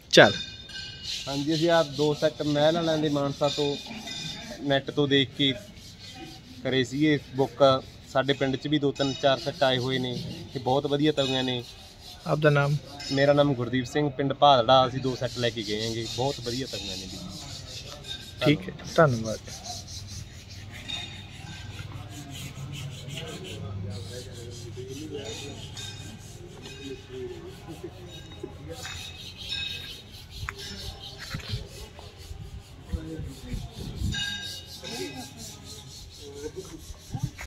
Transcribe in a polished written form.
ਚੱਲ हाँ जी असीं आ 2 सैट महल वालिਆਂ ਦੇ मानसा तो नैट तो देख के करे सीगे बुक। साडे पिंड 'ਚ भी 2-3-4 सैट आए हुए ने ते बहुत वधिया तवियां ने। ਆਪਦਾ ਨਾਮ? मेरा नाम गुरदीप सिंह, पिंड भादड़ा। असीं 2 सैट लैके गए हैंगे, बहुत वधिया तवियां ने जी। ठीक है, धन्यवाद।